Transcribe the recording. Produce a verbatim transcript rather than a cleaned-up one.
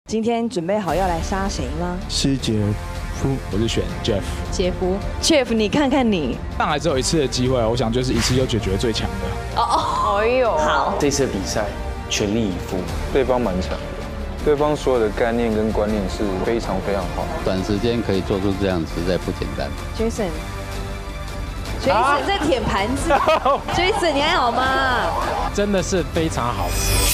今天准备好要来杀谁吗？ 是杰夫， 我是选 Jeff。 杰夫 ，Jeff， 你看看你， 上来只有一次的机会，我想就是一次就解决最强的。 哦哦，哎呦，好， 这次比赛全力以赴， 对方蛮强的，对方所有的概念跟观念是非常非常好， 短时间可以做出这样，实在不简单。 Jason。Jason 在舔盘子，Jason 你还好吗？ 真的是非常好吃。